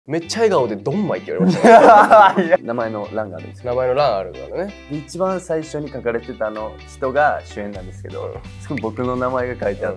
めっちゃ笑顔でドンマイって言われました名前の欄があるんですよ。 名前の欄あるからね。 一番最初に書かれてた人が主演なんですけど、そこに僕の名前が書いてあって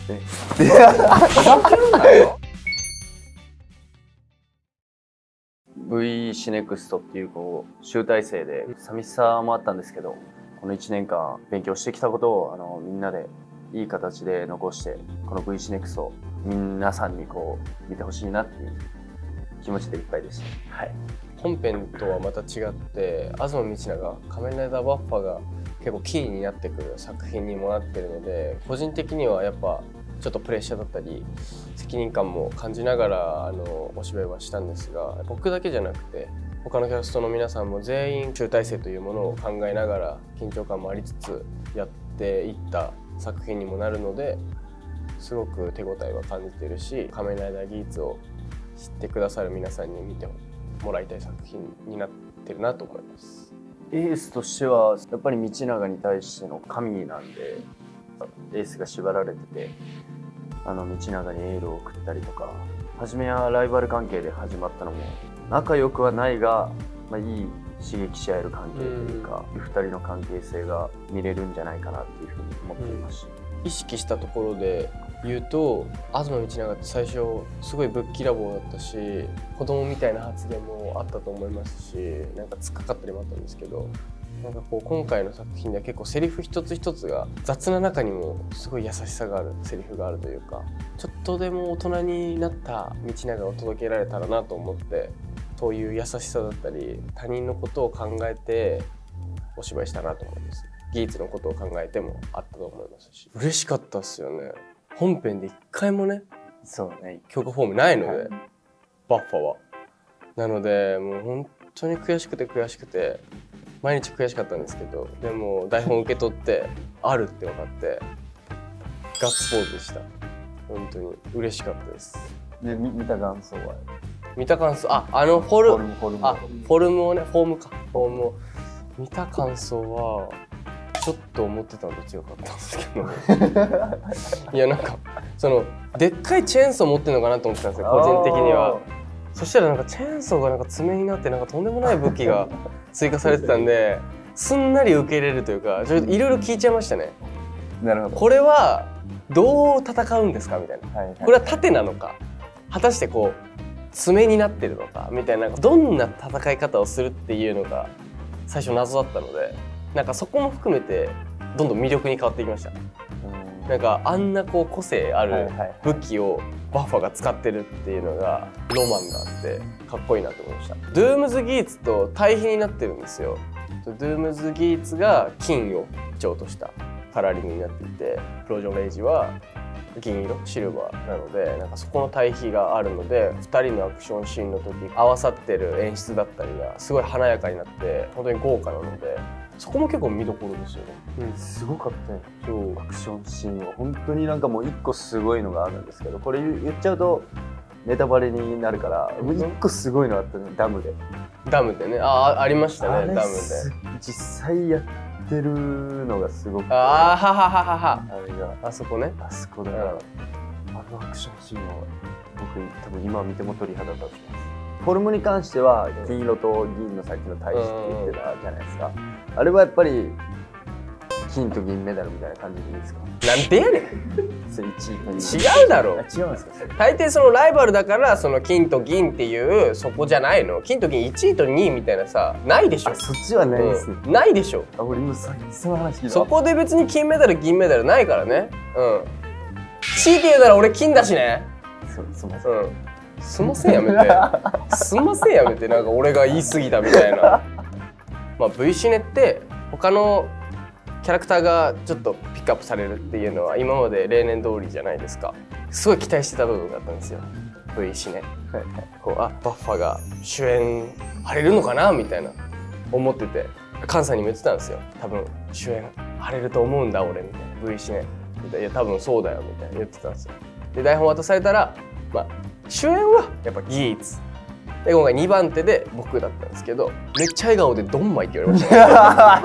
、V シネクストっていう集大成で寂しさもあったんですけど、この1年間勉強してきたことをみんなでいい形で残して、この V シネクストを皆さんに見てほしいなっていう気持ちでいっぱいでした。はい、 本編とはまた違って東道長仮面ライダーバッファが結構キーになってくる作品にもなってるので、個人的にはやっぱちょっとプレッシャーだったり責任感も感じながらお芝居はしたんですが、僕だけじゃなくて他のキャストの皆さんも全員集大成というものを考えながら緊張感もありつつやっていった作品にもなるので、すごく手応えは感じてるし、仮面ライダーギーツを知ってくださる皆さんに見てもらいたい作品になってるなと思います。 エースとしてはやっぱり道長に対しての神なんで、エースが縛られてて道長にエールを送ったりとか、初めはライバル関係で始まったのも仲良くはないが、いい刺激し合える関係というか、2人の関係性が見れるんじゃないかなっていうふうに思っていますし、 意識したところで言うと東道長って最初すごいぶっきらぼうだったし、子供みたいな発言もあったと思いますし、なんか突っかかったりもあったんですけど、なんか今回の作品では結構セリフ一つ一つが雑な中にもすごい優しさがあるセリフがあるというか、ちょっとでも大人になった道長を届けられたらなと思って、そういう優しさだったり他人のことを考えてお芝居したなと思います。ギーツのことを考えてもあったと思いますし、嬉しかったっすよね。本編で一回もね、 そうね、 強化フォームないので、バッファは。なのでもう本当に悔しくて毎日悔しかったんですけど、でも台本受け取ってあるって分かってガッツポーズでした。本当に嬉しかったです。 で見た感想は？ 見た感想、フォルムをね、フォームを見た感想はちょっと思ってたのと違かったんですけどいや、なんかでっかいチェーンソー持ってるのかなと思ってたんですよ、個人的には。そしたらなんかチェーンソーがなんか爪になってなんかとんでもない武器が追加されてたんで、すんなり受け入れるというか、ちょっといろいろ聞いちゃいましたね。 なるほど。 これはどう戦うんですかみたいな、これは盾なのか、果たして爪になってるのかみたいな、どんな戦い方をするっていうのが最初謎だったので、なんかそこも含めてどんどん魅力に変わっていきました。なんかあんな個性ある武器をバッファが使ってるっていうのがロマンがあってかっこいいなと思いました。ドゥームズギーツと対比になってるんですよ。ドゥームズギーツが金を基調としたカラーリングになっていて、プロジョン・レイジは銀色シルバーなので、なんかそこの対比があるので、2人のアクションシーンの時合わさってる演出だったりがすごい華やかになって本当に豪華なので、そこも結構見どころですよね。 すごかったよ。アクションシーンは本当になんかもう一個すごいのがあるんですけど、これ言っちゃうとネタバレになるから、一個すごいのあったね、ダムでね。 ありましたね、ダムで。 実際やってるのがすごくて、 あれがあそこね、 あそこだから、アクションシーンは僕多分今見ても鳥肌立ってます。フォルムに関しては金色と銀のさっきの対比って言ってたじゃないですか。あれはやっぱり金と銀メダルみたいな感じでいいですか？ なんでやねん。 それ違うだろう。 違うんですか？ 大抵ライバルだから金と銀っていうそこじゃないの。金と銀1位と2位みたいなさ、ないでしょ。 そっちはないですね。 ないでしょ。 俺今さっきその話聞いた。 そこで別に金メダル銀メダルないからね。強いて言うなら俺金だしね。 すみません。 すんませんやめて。すんませんやめて、なんか俺が言い過ぎたみたいな。V シネって他のキャラクターがちょっとピックアップされるっていうのは今まで例年通りじゃないですか。すごい期待してた部分があったんですよ、V シネ。バッファが主演張れるのかなみたいな思ってて、菅さんにも言ってたんですよ。多分主演張れると思うんだ俺みたいな、 V シネみたいな。いや多分そうだよみたいな言ってたんですよ。で台本渡されたら、主演はやっぱギーツで、今回2番手で僕だったんですけど、めっちゃ笑顔でドンマイって言われました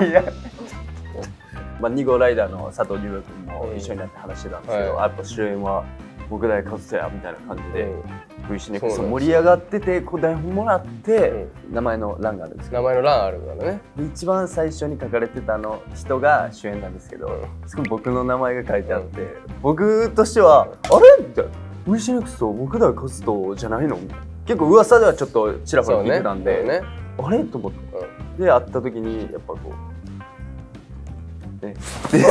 2号ライダーの佐藤龍君も一緒になって話してたんですけど、あと主演は僕大和也みたいな感じで、 V シネクス盛り上がっててこう台本もらって、名前の欄があるんですけど、 名前の欄あるからね。 一番最初に書かれてた人が主演なんですけど、すごい僕の名前が書いてあって、僕としては「あれ?」みたいな「V シネクスと僕ら活動じゃないの?」結構噂ではちょっとちらほら聞いてたんで、あれと思って、で会った時にやっぱこうね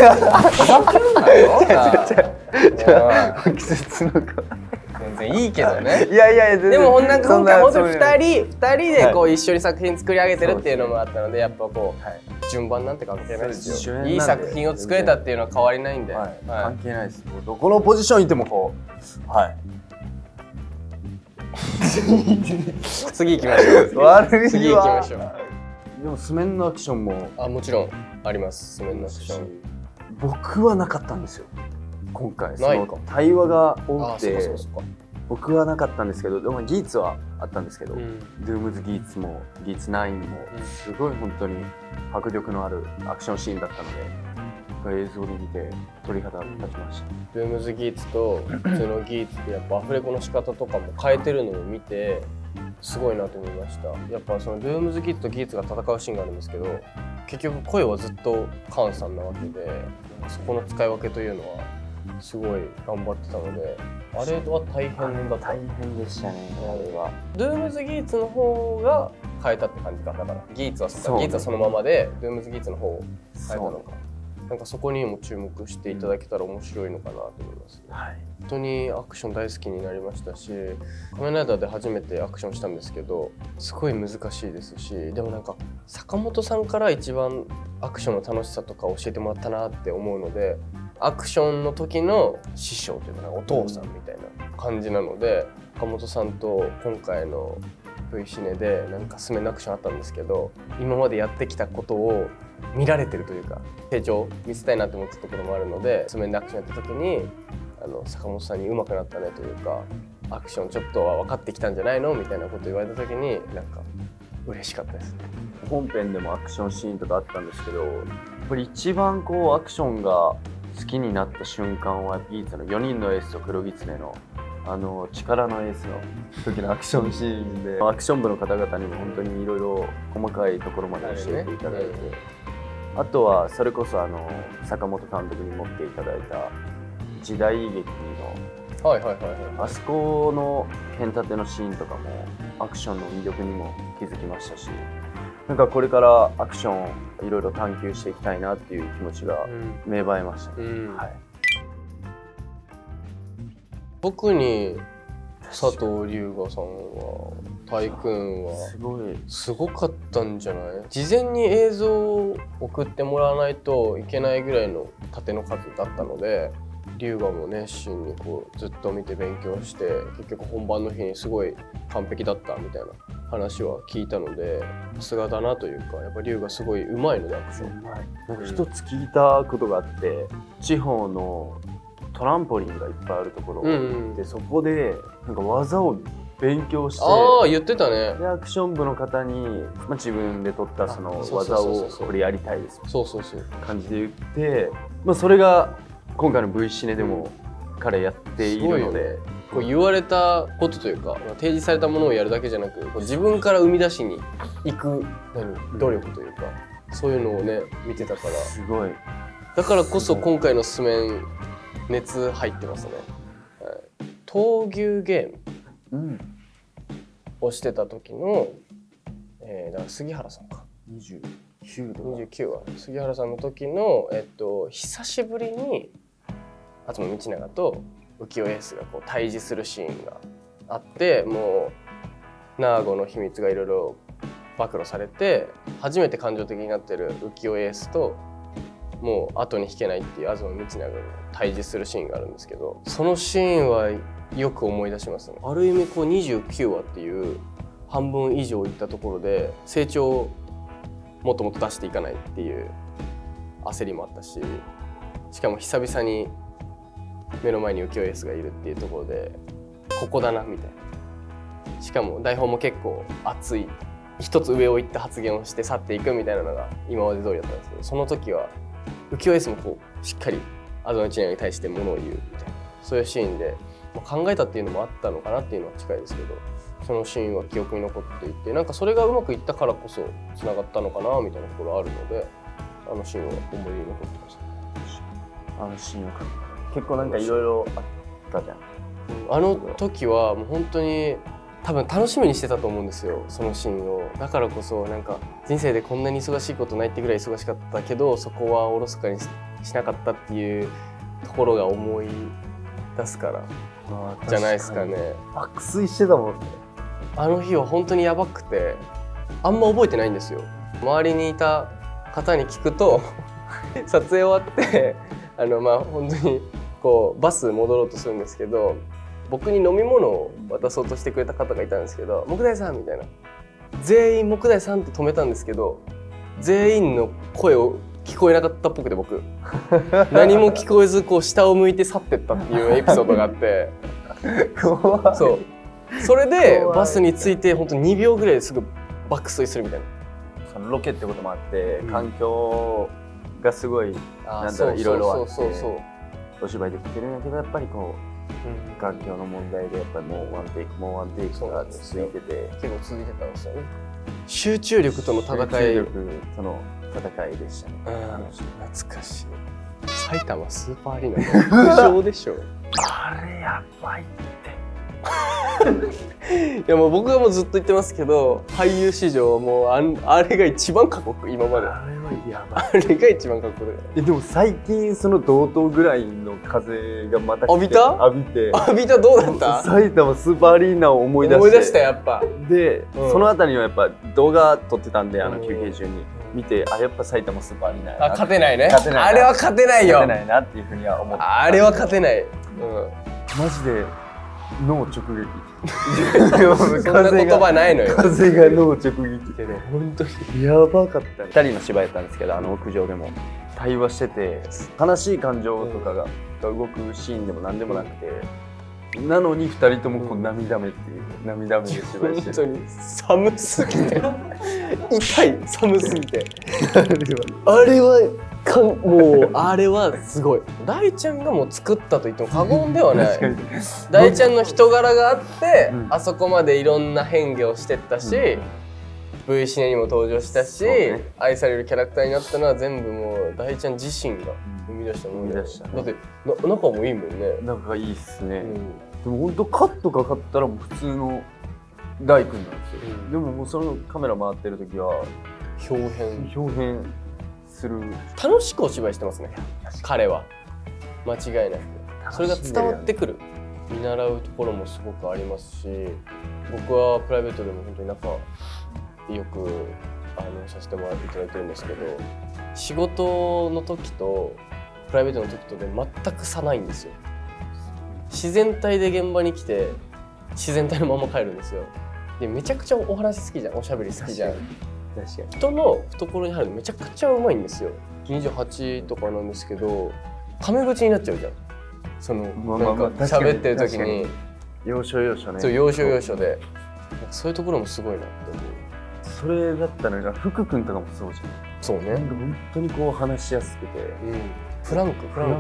季節の全然いいけどね。 いやいや、 でもなんか今回本当に2人でこう一緒に作品作り上げてるっていうのもあったので、やっぱこう順番なんて関係ないですよ。いい作品を作れたっていうのは変わりないんで、 関係ないです。どこのポジションいてもこう、はい。 次行きましょう。次行きましょう。 でも素面のアクションももちろんあります。素面のアクション。 僕はなかったんですよ。今回その対話が多くて僕はなかったんですけど、でもギーツはあったんですけど、ドゥームズギーツもギーツ9もすごい本当に迫力のあるアクションシーンだったので、映像で見て鳥肌立ちました。 ドゥームズギーツと普通のギーツってやっぱアフレコの仕方とかも変えてるのを見てすごいなと思いました。やっぱそのドゥームズギーツとギーツが戦うシーンがあるんですけど、結局声はずっとカーンさんなわけで、そこの使い分けというのはすごい頑張ってたので、あれは大変だった。 大変でしたね、あれは。 ドゥームズギーツの方が変えたって感じか。だからギーツはそのままでドゥームズギーツの方を変えたのか。なんかそこにも注目していただけたら面白いのかなと思います、本当にアクション大好きになりましたし、仮面ライダーで初めてアクションしたんですけど、すごい難しいですし、でもなんか坂本さんから一番アクションの楽しさとか教えてもらったなって思うので、アクションの時の師匠というかお父さんみたいな感じなので、坂本さんと今回の V シネでなんか素面のアクションあったんですけど、今までやってきたことを見られてるというか、成長見せたいなと思ったところもあるので、素面でアクションやった時に坂本さんに上手くなったねというか、アクションちょっとは分かってきたんじゃないのみたいなこと言われた時になんか嬉しかったですね。 本編でもアクションシーンとかあったんですけど、やっぱり一番こうアクションが好きになった瞬間はギーツの4人のエースと黒狐の力のエースの時のアクションシーンで、アクション部の方々にも本当にいろいろ細かいところまで教えていただいて、あとはそれこそ坂本監督に持っていただいた時代劇のあそこの剣立てのシーンとかもアクションの魅力にも気づきましたし、なんかこれからアクションいろいろ探求していきたいなっていう気持ちが芽生えましたね。 特に佐藤龍我さんはタイ君はすごかったんじゃない？事前に映像を送ってもらわないといけないぐらいの盾の数だったので、龍我も熱心にこうずっと見て勉強して、結局本番の日にすごい完璧だったみたいな話は聞いたので、さすがだなというか、やっぱ龍我すごい上手いのでアクション。 なんか一つ聞いたことがあって、地方のトランポリンがいっぱいあるところで、そこでなんか技を勉強して、 言ってたね。 でアクション部の方に、自分で取ったその技をこれやりたいです感じで言って、それが今回の V シネでも彼やっているので、 こう言われたことというか、提示されたものをやるだけじゃなく、自分から生み出しに行く努力というか、そういうのをね見てたから、 すごい。 だからこそ今回の素面熱入ってますね。闘牛ゲームをしてた時の、だから杉原さんか29話杉原さんの時の、久しぶりに東道長と浮世エースがこう対峙するシーンがあって、もうナーゴの秘密がいろいろ暴露されて初めて感情的になってる浮世エースと、もう後に引けないっていう東道長が対峙するシーンがあるんですけど、そのシーンはよく思い出しますね。ある意味こう29話っていう半分以上いったところで成長をもっともっと出していかないっていう焦りもあったし、しかも久々に目の前に浮世エースがいるっていうところで、ここだなみたいな。しかも台本も結構熱い、一つ上を行った発言をして去っていくみたいなのが今まで通りだったんですけど、その時は浮世エースもこうしっかり東道長に対してものを言うみたいな、そういうシーンで考えたっていうのもあったのかなっていうのは近いですけど、そのシーンは記憶に残っていて、なんかそれがうまくいったからこそつながったのかなみたいなところあるので、あのシーンは思い出に残ってます。 あのシーンは結構なんかいろいろあったじゃん。 あの時はもう本当に多分楽しみにしてたと思うんですよ、そのシーンを。だからこそなんか人生でこんなに忙しいことないってぐらい忙しかったけど、そこはおろそかに しなかったっていうところが思い出すからじゃないですかね。 爆睡してたもんね。 あの日は本当にやばくて、あんま覚えてないんですよ。周りにいた方に聞くと撮影終わって本当にこうバス戻ろうとするんですけど、僕に飲み物を渡そうとしてくれた方がいたんですけど、木大さんみたいな、全員木大さんと止めたんですけど、全員の声を聞こえなかったっぽくて、僕何も聞こえずこう下を向いて去ってったっていうエピソードがあってそれでバスに着いて本当に2秒ぐらいですぐ爆睡するみたいな。 そのロケってこともあって、環境がすごいなんだろう、いろいろあってお芝居できてるんだけど、やっぱりこう環境の問題でやっぱりもうワンテイクが続いてて、 結構続いてたんですよね。集中力との戦い、 集中力との戦いでしたね。 懐かしい。埼玉スーパーアリーナの屋上でしょあれやばいっていやもう僕はもうずっと言ってますけど、俳優史上もうあれが一番過酷、今まで。 あれはやばい。 あれが一番過酷で。 でも最近その同等ぐらいの風がまた浴びたどうだった？ 埼玉スーパーアリーナを思い出したやっぱ。 で、そのあたりはやっぱ動画撮ってたんで、休憩中に見て、やっぱ埼玉スーパーアリーナやな。 勝てないね。あれは勝てないよ。 勝てないなっていうふうには思って。 あれは勝てない。 マジで脳直撃そんな言葉ないのよ。 風が脳直撃けど本当にやばかった。2人の芝居やったんですけど、屋上でも対話してて、悲しい感情とかが動くシーンでも何でもなくて、なのに2人ともこう涙目っていう涙目で芝居してる。 本当に寒すぎて痛い、寒すぎてあれはすごい。大ちゃんがもう作ったと言っても過言ではない。大ちゃんの人柄があって、あそこまでいろんな変化をしてったし、V シネにも登場したし、愛されるキャラクターになったのは全部もう大ちゃん自身が生み出したものだって、仲もいいもんね。 仲いいっすね。でも本当カットかかったらもう普通の大君なんですよ。でももうそのカメラ回ってる時は表変する。 楽しくお芝居してますね、彼は。間違いなくそれが伝わってくる。見習うところもすごくありますし、僕はプライベートでも本当に仲よくさせてもらっていただいてるんですけど、仕事の時とプライベートの時とで全く差ないんですよ。自然体で現場に来て自然体のまま帰るんですよ。でめちゃくちゃお話好きじゃん、おしゃべり好きじゃん。確かに人の懐に入るのめちゃくちゃうまいんですよ。28とかなんですけどタメ口になっちゃうじゃん。そのなんか喋ってる時に要所要所ね。 そう要所要所でそういうところもすごいなって思う。 それだったら福君とかもそうじゃん。 そうね。 本当にこう話しやすくて、 フランク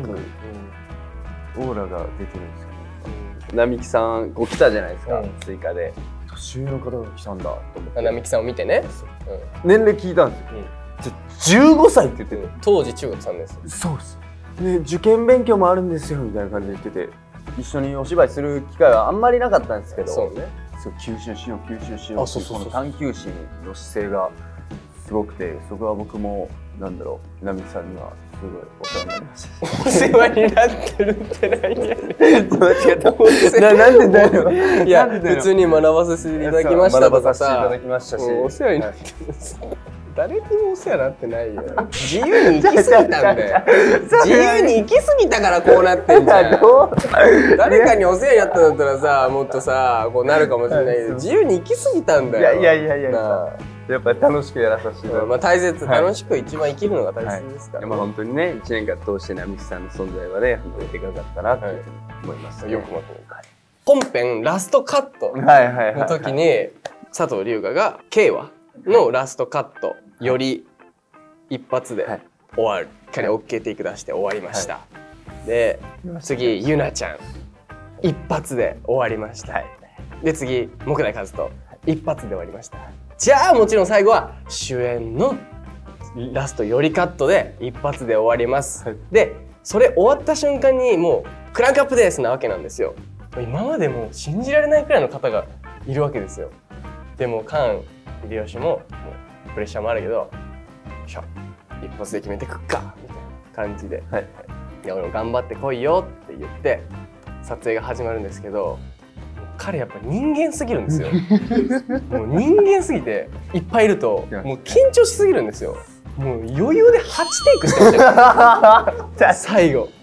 オーラが出てるんですけど、並木さんこう来たじゃないですか、追加で。年上の方が来たんだと思って並木さんを見てね、 年齢聞いたんですよ。15歳って言ってて、 当時中学3年生。 そうです。で受験勉強もあるんですよみたいな感じで言ってて、一緒にお芝居する機会はあんまりなかったんですけど、 そうね、 吸収しようこの探求心の姿勢がすごくて、そこは僕もなんだろう、並木さんにはすごいお世話になりました。 お世話になってるって何やねん。なんでだよ。 いや普通に学ばせていただきましたとかさ、お世話になってる。誰にもお世話になってないよ。自由に行き過ぎたんだよ。自由に行き過ぎたからこうなってんじゃん。誰かにお世話になったんだったらさ、もっとさこうなるかもしれないけど、自由に行き過ぎたんだよ。 いややっぱり楽しくやらさせていただいて、 まあ大切、楽しく一番生きるのが大切ですから。 まあ本当にね、1年間通して並木さんの存在はね、本当にでかかったなと思いますね。 よくまとめた。本編ラストカットの時に佐藤龍我が慶和のラストカットより一発で終わる、彼 OK テイク出して終わりました。で次ゆなちゃん一発で終わりました、で次木大和人一発で終わりました。じゃあもちろん最後は主演のラスト寄りカットで一発で終わります、でそれ終わった瞬間にもうクランクアップですなわけなんですよ。今までもう信じられないくらいの方がいるわけですよ。でも菅秀吉もプレッシャーもあるけど、よいしょ一発で決めてくっかみたいな感じで、いや俺も頑張ってこいよって言って撮影が始まるんですけど、彼やっぱ人間すぎるんですよもう人間すぎて、いっぱいいるともう緊張しすぎるんですよ。もう余裕で8テイクしてましたよ最後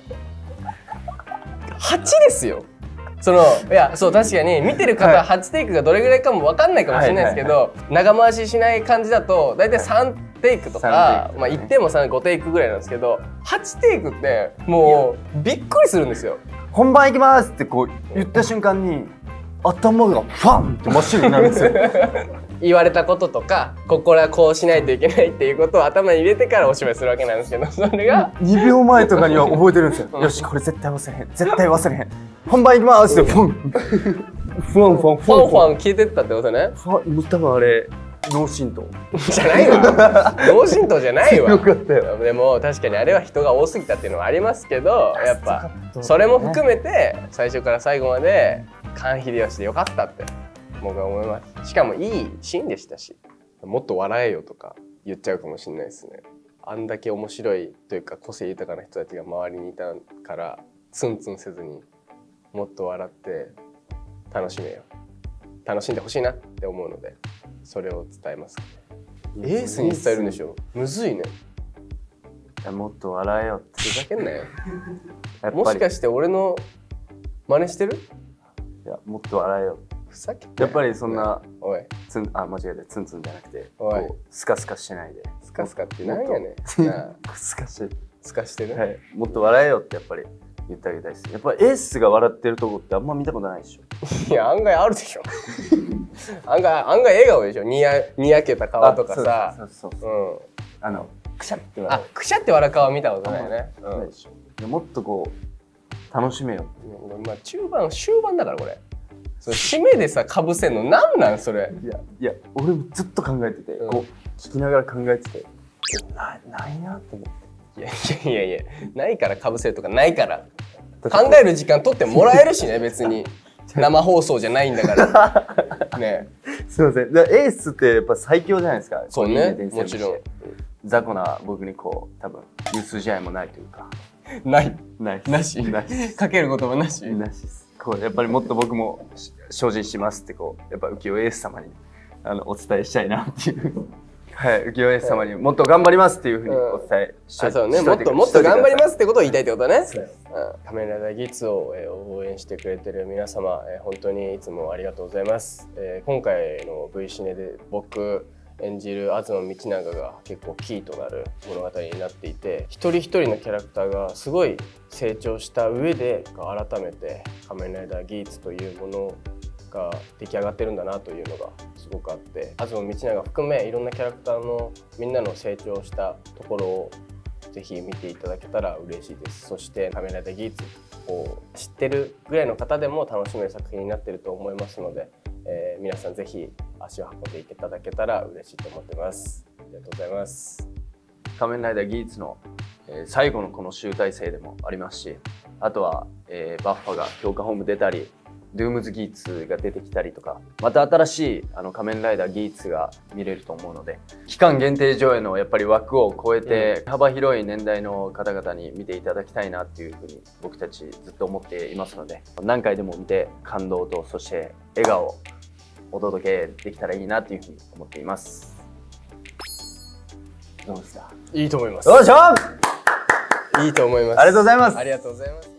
8ですよ。いやそう確かに見てる方8テイクがどれぐらいかも分かんないかもしれないですけど、長回ししない感じだと大体3テイクとか、まあ1点も5テイクぐらいなんですけど、8テイクってもうびっくりするんですよ。 本番行きますってこう言った瞬間に頭がファンって真っ白になるんですよ言われたこととか、ここはこうしないといけないっていうことを頭に入れてからお芝居するわけなんですけど、それが 2秒前とかには覚えてるんですよよしこれ絶対忘れへん絶対忘れへん本番行きますってフォンフォンフォンフォンフォン消えてったってことね。 もう多分あれ脳震盪じゃないわ脳震盪じゃないわよかったよ。 でも確かにあれは人が多すぎたっていうのはありますけど、やっぱそれも含めて最初から最後まで菅秀吉でよかったって僕は思います。しかもいいシーンでしたし、もっと笑えよとか言っちゃうかもしれないですね。あんだけ面白いというか個性豊かな人たちが周りにいたからツンツンせずにもっと笑って楽しめよ、楽しんでほしいなって思うので、それを伝えます。エースに伝えるんでしょ。むずいね。 もっと笑えよってふざけんなよもしかして俺の真似してる？ いやもっと笑えよ。 ふざけんなよ。 やっぱりそんなおい間違えたツンツンじゃなくておいこうスカスカしてないで。 スカスカってなんやねんスカしてスカしてる、 もっと笑えよってやっぱり言ってあげたいです。やっぱりエースが笑ってるとこってあんま見たことないでしょ。 いや案外あるでしょ案外笑顔でしょ。にやけた顔とかさ、 くしゃって笑う。 くしゃって笑う顔は見たことないよね。 もっとこう楽しめよって。 まあ終盤だからこれ。それ締めでさかぶせんのなんなんそれ。 いや俺もずっと考えてて、こう聞きながら考えててないなって思って。 いやないからかぶせるとかないから、考える時間取ってもらえるしね別に生放送じゃないんだからね。 すいません。エースってやっぱ最強じゃないですか。 そうね、もちろん雑魚な僕にこう多分有数試合もないというかないなしかける言葉なしなしです。こうやっぱりもっと僕も精進しますってこうやっぱ浮世エース様にお伝えしたいなっていう浮世エース様にもっと頑張りますっていうふうにお伝えして、 そうね、もっと頑張りますってことを言いたいってことね。仮面ライダーギーツを応援してくれてる皆様、本当にいつもありがとうございます。今回の V シネで僕演じる東道長が結構キーとなる物語になっていて、一人一人のキャラクターがすごい成長した上で改めて仮面ライダーギーツというものが出来上がってるんだなというのがすごくあって、東道長含めいろんなキャラクターのみんなの成長したところをぜひ見ていただけたら嬉しいです。そして仮面ライダーギーツを知ってるぐらいの方でも楽しめる作品になってると思いますので、皆さんぜひ足を運んでいただけたら嬉しいと思ってます。ありがとうございます。 仮面ライダーギーツの最後のこの集大成でもありますし、あとはバッファが強化ホーム出たり、ドゥームズギーツが出てきたりとか、また新しい仮面ライダーギーツが見れると思うので、期間限定上映のやっぱり枠を超えて幅広い年代の方々に見ていただきたいなっていうふうに僕たちずっと思っていますので、何回でも見て感動とそして笑顔をお届けできたらいいなというふうに思っています。どうですか？ いいと思います。 よいしょ！ いいと思います。 ありがとうございます。 ありがとうございます。